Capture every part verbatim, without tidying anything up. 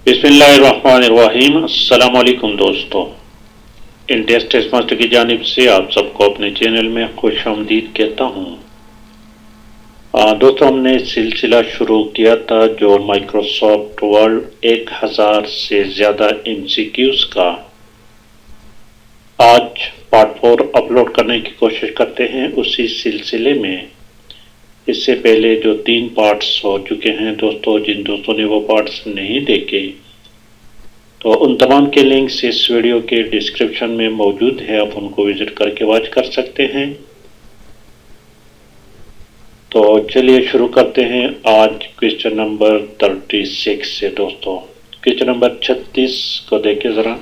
बिस्मिल्लाहिर्रहमानिर्रहीम। अस्सलाम वालेकुम दोस्तों, इंडिया टेस्ट मास्टर की जानिब से आप सबको अपने चैनल में खुश आमदीद कहता हूँ। दोस्तों, हमने सिलसिला शुरू किया था जो माइक्रोसॉफ्ट वर्ड एक हज़ार से ज़्यादा एम सी क्यूज़ का। आज पार्ट फोर अपलोड करने की कोशिश करते हैं उसी सिलसिले में। इससे पहले जो तीन पार्ट्स हो चुके हैं दोस्तों, जिन दोस्तों ने वो पार्ट्स नहीं देखे तो उन तमाम के लिंक्स इस वीडियो के डिस्क्रिप्शन में मौजूद है, आप उनको विजिट करके वॉच कर सकते हैं। तो चलिए शुरू करते हैं आज क्वेश्चन नंबर छत्तीस से। दोस्तों, क्वेश्चन नंबर छत्तीस को देखिए ज़रा।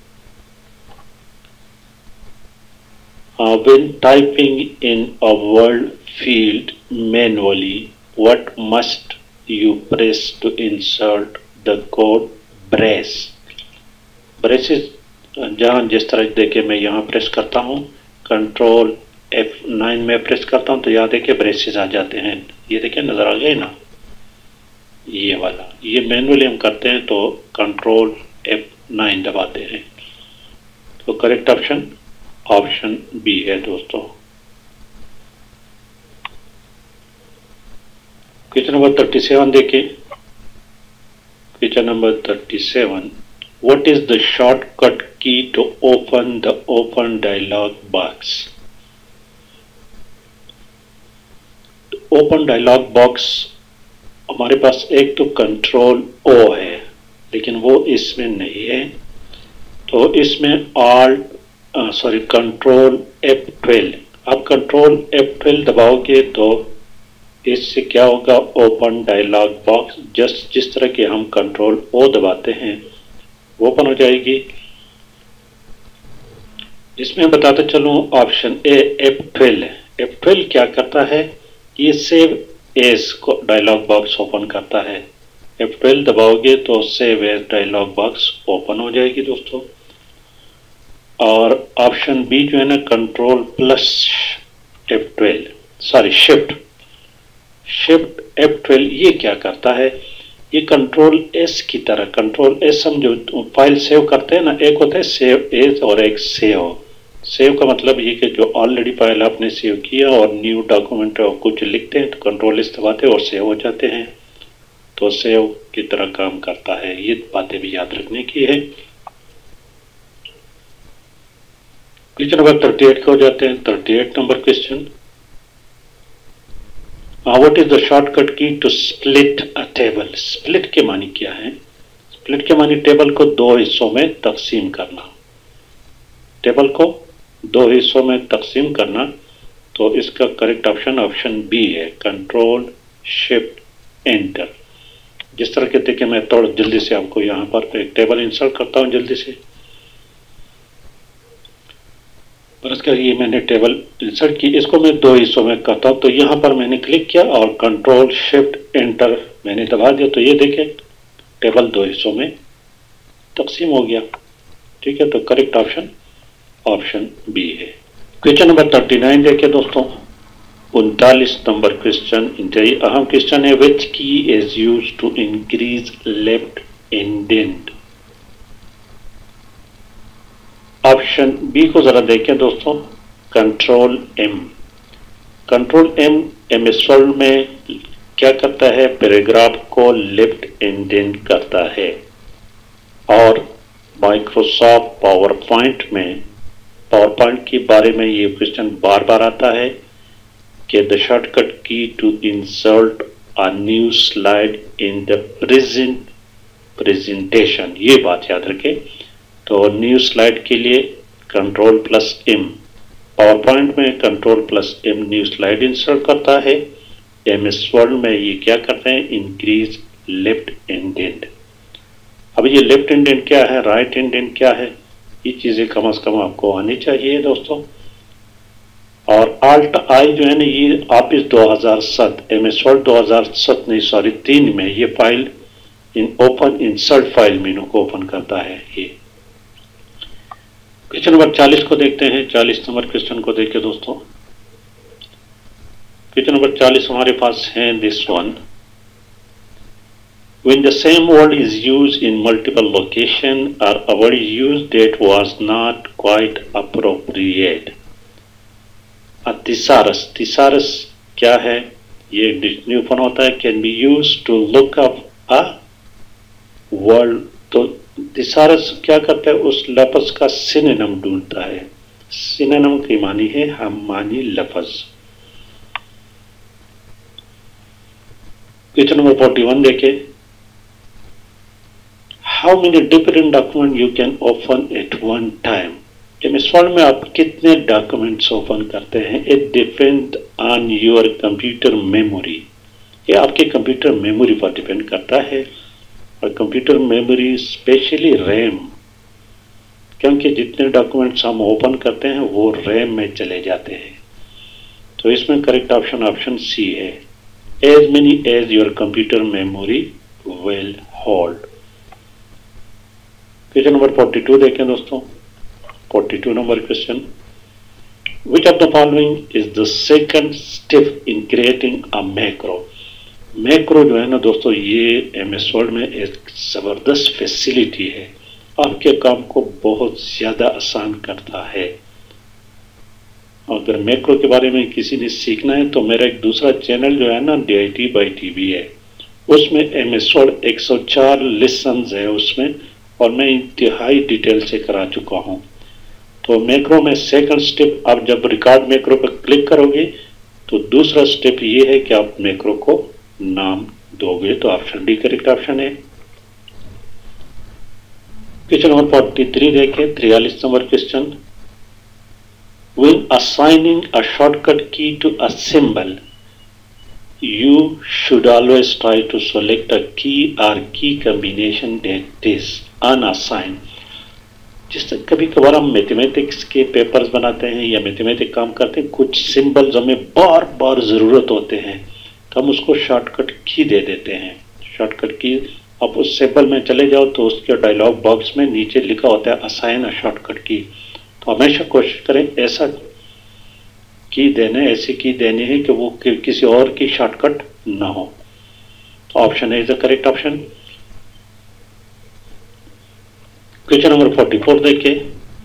When typing in a word field manually, what must you press to insert the code brace? Braces जहाँ जिस तरह देखिए मैं यहाँ प्रेस करता हूँ, कंट्रोल एफ नाइन में प्रेस करता हूँ तो यहाँ देखिए ब्रेसेस आ जाते हैं। ये देखिए नज़र आ गए ना, ये वाला। ये मैनुअली हम करते हैं तो कंट्रोल एफ नाइन दबाते हैं। तो करेक्ट ऑप्शन ऑप्शन बी है दोस्तों। क्वेश्चन नंबर थर्टी सेवन देखिए। Question number thirty seven, what is the shortcut key to open the open dialog box? Open dialog box हमारे पास एक तो कंट्रोल ओ है, लेकिन वो इसमें नहीं है। तो इसमें alt sorry control F twelve. आप कंट्रोल एफ ट्वेल्व दबाओगे तो इससे क्या होगा, ओपन डायलॉग बॉक्स जस्ट जिस तरह के हम कंट्रोल ओ दबाते हैं ओपन हो जाएगी। इसमें बताते चलूं, ऑप्शन ए एफ ट्वेल्व है। एफ ट्वेल्व क्या करता है, ये सेव एज को डायलॉग बॉक्स ओपन करता है। एफ ट्वेल्व दबाओगे तो save as dialog box open हो जाएगी दोस्तों। और ऑप्शन बी जो है ना, control plus F twelve sorry shift shift F twelve, ये क्या करता है, ये कंट्रोल एस की तरह, कंट्रोल एस हम जो फाइल सेव करते हैं ना, एक होता है सेव एज और एक सेव। सेव का मतलब ये कि जो ऑलरेडी फाइल आपने सेव किया और न्यू डॉक्यूमेंट और कुछ लिखते हैं तो कंट्रोल एस दबाते हैं और सेव हो जाते हैं। तो सेव की तरह काम करता है, ये बातें भी याद रखने की है। क्वेश्चन नंबर थर्टी एट को हो जाते हैं। Thirty eight number question, what is the shortcut key to split a table? Split के मानी क्या है? स्प्लिट के मानी टेबल को दो हिस्सों में तकसीम करना। टेबल को दो हिस्सों में तकसीम करना, तो इसका करेक्ट ऑप्शन ऑप्शन बी है, कंट्रोल शिफ्ट एंटर। जिस तरह के देखिए मैं थोड़ा जल्दी से आपको यहाँ पर एक टेबल इंसर्ट करता हूँ जल्दी से। और इसका ये मैंने टेबल इंसर्ट की, इसको मैं दो हिस्सों में करता हूँ। तो यहाँ पर मैंने क्लिक किया और कंट्रोल शिफ्ट एंटर मैंने दबा दिया, तो ये देखें टेबल दो हिस्सों में तकसीम हो गया। ठीक है, तो करेक्ट ऑप्शन ऑप्शन बी है। क्वेश्चन नंबर थर्टी नाइन देखिए दोस्तों। उनतालीस नंबर क्वेश्चन इंतहाई अहम क्वेश्चन है, which key is use to increase left indent? Option B को जरा देखें दोस्तों, control M. Control M M S Word में क्या करता है, पैराग्राफ को लेफ्ट इंडेंट करता है। और माइक्रोसॉफ्ट पावर पॉइंट में पावर पॉइंट के बारे में ये क्वेश्चन बार बार आता है कि the shortcut key to insert a new slide in the present presentation, ये बात याद रखें। तो न्यू स्लाइड के लिए control plus M, PowerPoint में control plus M new slide insert करता है। एम एस वर्ड में ये क्या करते हैं, इंक्रीज लेफ्ट इंडेंट। अब ये लेफ्ट इंडेंट क्या है, राइट इंडेंट क्या है, ये चीज़ें कम अज कम आपको आनी चाहिए दोस्तों। और आल्ट आई जो है ना, ये ऑफिस दो हज़ार सात एम एस वर्ड दो हज़ार सात नहीं सॉरी तीन में ये file in open insert file menu को ओपन करता है। ये क्वेश्चन नंबर चालीस को देखते हैं। चालीस नंबर क्वेश्चन को देखिए दोस्तों। क्वेश्चन नंबर चालीस हमारे पास है this one, When the same word is used in multiple locations or a word is used that was not quite appropriate. A thesaurus, thesaurus क्या है? ये एक डिक्शनरी ओपन होता है, can be use to look up a word. तो thesaurus क्या करता है? उस लफ्ज का सिनोनिम ढूंढता है। सिनोनिम की मानी है हम मानी लफ्ज। क्वेश्चन नंबर फोर्टी वन देखें। How many different documents you can open at one time? MS Word में आप कितने डॉक्यूमेंट्स ओपन करते हैं? It depend on your computer memory. ये आपके कंप्यूटर मेमोरी पर डिपेंड करता है, और कंप्यूटर मेमोरी स्पेशली रैम, क्योंकि जितने डॉक्यूमेंट्स हम ओपन करते हैं वो रैम में चले जाते हैं। तो इसमें करेक्ट ऑप्शन ऑप्शन सी है, as many as your computer memory will hold. Question number forty two देखें दोस्तों। Forty two number question, which of the following is the second step in creating a macro? Macro जो है ना दोस्तों, ये MS Word में एक जबरदस्त फैसिलिटी है, आपके काम को बहुत ज्यादा आसान करता है। अगर मैक्रो के बारे में किसी ने सीखना है तो मेरा एक दूसरा चैनल जो है ना D I T by T V है, उसमें एमएस वर्ड एक सौ चार लेसन है उसमें, और मैं इंतहाई डिटेल से करा चुका हूं। तो मैक्रो में सेकंड स्टेप, आप जब रिकॉर्ड मैक्रो पर क्लिक करोगे तो दूसरा स्टेप ये है कि आप मैक्रो को नाम दोगे। तो ऑप्शन डी करेक्ट ऑप्शन है। क्वेश्चन नंबर फोर्टी थ्री देखें, तैंतालीस नंबर क्वेश्चन, when assigning a shortcut key to a symbol you should always try to select a key or key combination that is unassigned. जिस तरह कभी कभार हम मैथमेटिक्स के पेपर्स बनाते हैं या मैथमेटिक काम करते हैं, कुछ सिंबल्स हमें बार बार ज़रूरत होते हैं, तो हम उसको शॉर्टकट की दे देते हैं। शॉर्टकट की आप उस सिंबल में चले जाओ तो उसके डायलॉग बॉक्स में नीचे लिखा होता है असाइन अ शॉर्टकट की। तो हमेशा कोशिश करें ऐसा की देने ऐसी की देनी है कि वो कि, किसी और की शॉर्टकट ना हो। तो ऑप्शन है the correct option. Question number forty four देखिए,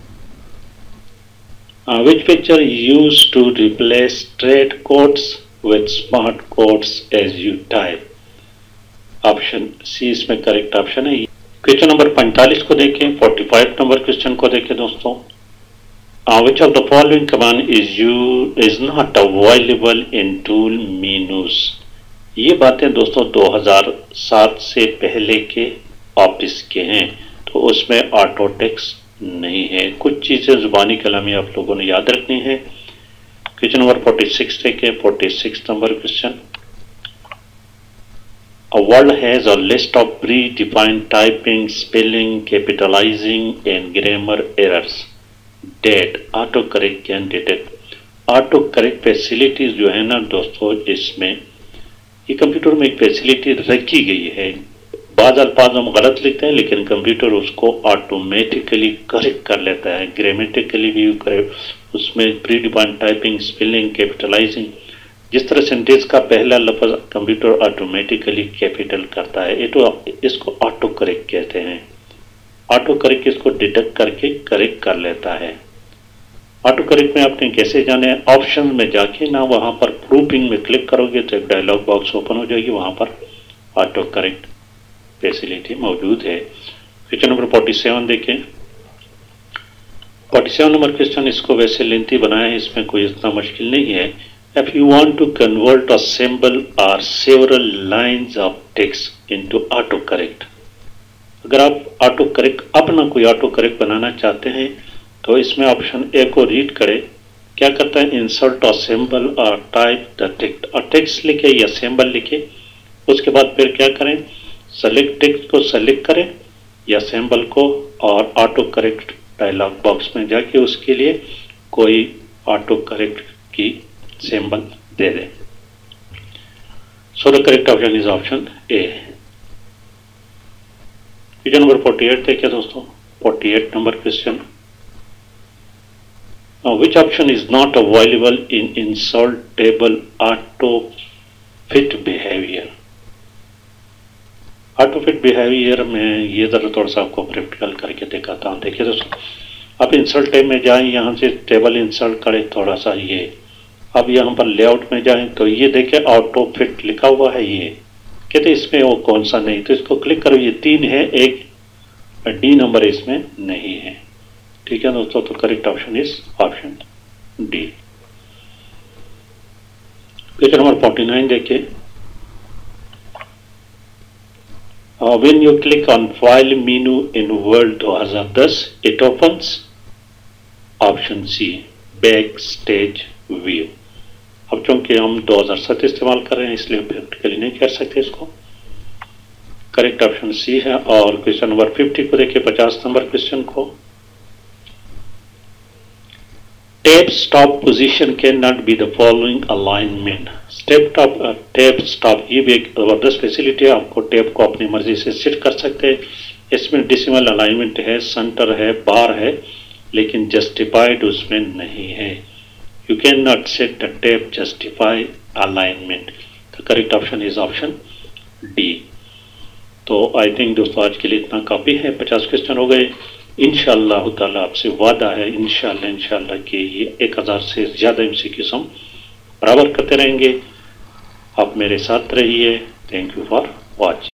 which picture use to replace straight codes with smart codes as you type? Option C इसमें करेक्ट ऑप्शन है। क्वेश्चन नंबर पैंतालीस को देखें, फोर्टी फाइव नंबर क्वेश्चन को देखें दोस्तों, Uh, which of the following command is you is not available in tool menus? ये बातें दोस्तों दो हज़ार सात से पहले के ऑफिस के हैं, तो उसमें ऑटो टेक्स्ट नहीं है। कुछ चीज़ें जुबानी कलामी आप लोगों ने याद रखनी है। क्वेश्चन नंबर फोर्टी सिक्स देखें, forty six number question, a word has a list of pre-defined typing, spelling, capitalizing and grammar errors that auto correct can detect. Auto correct facilities जो है ना दोस्तों, इसमें ये कंप्यूटर में एक फैसिलिटी रखी गई है। बाद अल्फाज हम गलत लिखते हैं लेकिन कंप्यूटर उसको ऑटोमेटिकली करेक्ट कर लेता है। ग्रामेटिकली भी करे, उसमें predefined typing, spelling, capitalising, जिस तरह सेंटेंस का पहला लफ्ज कंप्यूटर ऑटोमेटिकली कैपिटल करता है, ये तो इसको ऑटो करेक्ट कहते हैं। ऑटो करेक्ट इसको डिटेक्ट करके करेक्ट कर लेता है। ऑटो करेक्ट में आपने कैसे जाने, ऑप्शन में जाके ना वहां पर प्रूफिंग में क्लिक करोगे तो एक डायलॉग बॉक्स ओपन हो जाएगी, वहां पर ऑटो करेक्ट फैसिलिटी मौजूद है। क्वेश्चन नंबर फोर्टी सेवन देखें, फोर्टी सेवन नंबर क्वेश्चन, इसको वैसे लेंथी बनाया है, इसमें कोई इतना मुश्किल नहीं है। If you want to convert a symbol or several lines of text into auto correct, अगर आप ऑटो करेक्ट अपना कोई ऑटो करेक्ट बनाना चाहते हैं तो इसमें ऑप्शन ए को रीड करें। क्या करता है, insert a symbol or type the text, और टेक्स्ट लिखे या सिंबल लिखे, उसके बाद फिर क्या करें, सेलेक्ट टेक्स्ट को सेलेक्ट करें या सिंबल को, और ऑटो करेक्ट डायलॉग बॉक्स में जाके उसके लिए कोई ऑटो करेक्ट की सिंबल दे दें। So the correct option is option A. Question number forty eight देखिए दोस्तों, forty eight number question, which option is not available in insert table auto fit behaviour? Auto fit behaviour में ये ज़रा थोड़ा सा आपको प्रैक्टिकल करके दिखाता हूँ। देखिए दोस्तों, आप इंसर्ट टैब में जाएं, यहाँ से टेबल इंसर्ट करें थोड़ा सा ये। अब यहाँ पर लेआउट में जाएं तो ये देखिए ऑटो फिट लिखा हुआ है, ये कहते इसमें वो कौन सा नहीं, तो इसको क्लिक करो। ये तीन है, एक डी नंबर इसमें नहीं है। ठीक है दोस्तों, तो correct option is option D. Question number forty nine देखिए, when you click on file menu in Word दो हज़ार दस it opens option C backstage view. अब चूंकि हम दो हज़ार सात इस्तेमाल कर रहे हैं इसलिए प्रैक्टिकली नहीं कर सकते इसको। करेक्ट ऑप्शन सी है। और क्वेश्चन नंबर फिफ्टी को देखिए, पचास नंबर क्वेश्चन को, tab stop position can not be the following alignment. Step top tab stop ये भी एक जबरदस्त फैसिलिटी है, आपको टैब को अपनी मर्जी से सेट कर सकते हैं। इसमें डिसिमल अलाइनमेंट है, सेंटर है, बार है, लेकिन जस्टिफाइड उसमें नहीं है। You can not set the tab justify alignment. The correct option is option D. तो आई थिंक दोस्तों आज के लिए इतना काफ़ी है, पचास क्वेश्चन हो गए। इंशाअल्लाह ताला आपसे वादा है इंशाअल्लाह इंशाअल्लाह कि ये एक हज़ार से ज़्यादा एमसीक्यूज़ हम बराबर करते रहेंगे। आप मेरे साथ रहिए। Thank you for watching.